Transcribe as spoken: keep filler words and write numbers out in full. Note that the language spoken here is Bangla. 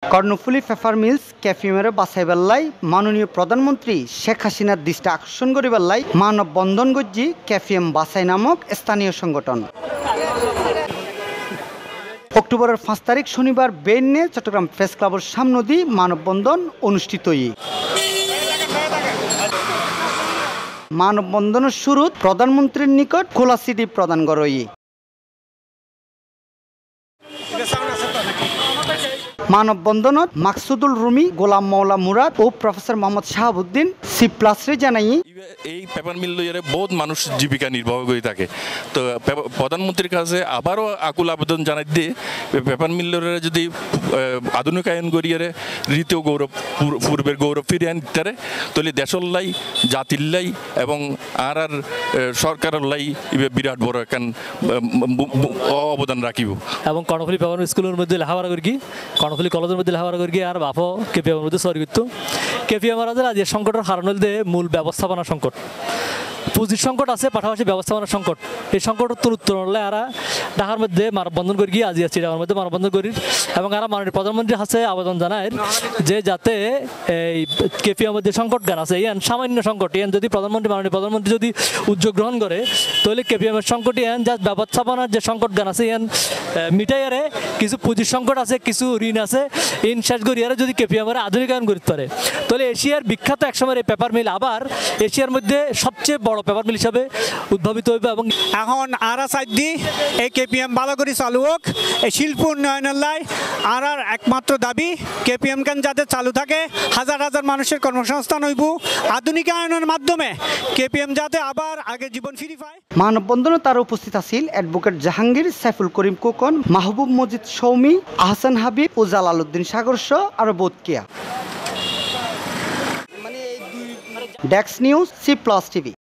কর্ণফুলী পেপার মিলস কেপিএমের বাছাইবেল্লাই মাননীয় প্রধানমন্ত্রী শেখ হাসিনার দৃষ্টি আকর্ষণ করিবেল্লাই মানববন্ধন গজ্জি কেপিএম বাছাই নামক স্থানীয় সংগঠন। অক্টোবরের পাঁচ তারিখ শনিবার বেইনে চট্টগ্রাম প্রেস ক্লাবের সামনে দিয়ে মানববন্ধন অনুষ্ঠিত। মানববন্ধনের শুরু প্রধানমন্ত্রীর নিকট খোলা চিঠি প্রদান করই। মানববন্ধনত মাকসুদুল রুমি, গোলাম মৌলা মুরাদ ও প্রফেসর মোহাম্মদ শাহাবুদ্দিন সি প্লাসরে জানাই এই পেপার মিল লইয়ারে বহুত মানুষ জীবিকা নির্বাহ করে থাকে। তো প্রধানমন্ত্রীর কাছে আবারও আকুল আবেদন জানাই দিয়ে পেপার মিলের যদি আধুনিকায়ন করিয়ারে রীতিও গৌরব পূর্বের গৌরব ফিরিয়ে আনতে তাহলে দেশের লাই, জাতির লাই এবং আর আর সরকারের লাই বিরাট বড় একখান অবদান রাখিব। এবং কর্ণফুলী পেপার স্কুলের মধ্যে লেখাপড়া করি, কর্ণফুলী কলেজের মধ্যে লেখাপড়া করি, আর বাপও কেপিএমের মধ্যে সরি করতো। কেপিএম আমাদের আজ সংকটের কারণ হলে মূল ব্যবস্থাপনা সংকট, পুঁজির সংকট আছে, পাশাপাশি ব্যবস্থাপনা সংকট। এই সংকটের উত্তর হলে আর ঢাকার মধ্যে মানববন্ধন করি, আজি চিটাগাঁর মধ্যে মানববন্ধন করি এবং আর মাননীয় প্রধানমন্ত্রীর কাছে আবেদন জানায় যে যাতে এই কেপিএমের মধ্যে সংকট গান আছে ইয়ান সামান্য সংকট ইয়ান যদি প্রধানমন্ত্রী মাননীয় প্রধানমন্ত্রী যদি উদ্যোগ গ্রহণ করে তাহলে কেপিএমের সংকট ইয়ান যা ব্যবস্থাপনার যে সংকট গান আছে ইয়ান মিটাইয়ারে কিছু পুঁজির সংকট আছে, কিছু ঋণ আছে, ইন শেষ করিয়ারে যদি কেপিএমের আধুনিকায়ন করতে পারে তাহলে এশিয়ার বিখ্যাত একসময় এই পেপার মিল আবার এশিয়ার মধ্যে সবচেয়ে বড় পেপার মিল হিসাবে উদ্ভাবিত হইবে। এবং এখন আর সাইড দি এই কেপিএম ভালো করে চালু হোক, এই শিল্প উন্নয়নের লাই আর আর একমাত্র দাবি কেপিএম কেন যাতে চালু থাকে, হাজার হাজার মানুষের কর্মসংস্থান হইব, আধুনিকায়নের মাধ্যমে কেপিএম যাতে আবার আগে জীবন ফিরি পায়। মানববন্ধনে তার উপস্থিত আছিল অ্যাডভোকেট জাহাঙ্গীর, সাইফুল করিম কোকন, মাহবুব মজিদ সৌমি, আহসান হাবিব ও জালালউদ্দিন সাগর সহ আরো বোধকিয়া। ডেক্স নিউজ, সি প্লাস টিভি।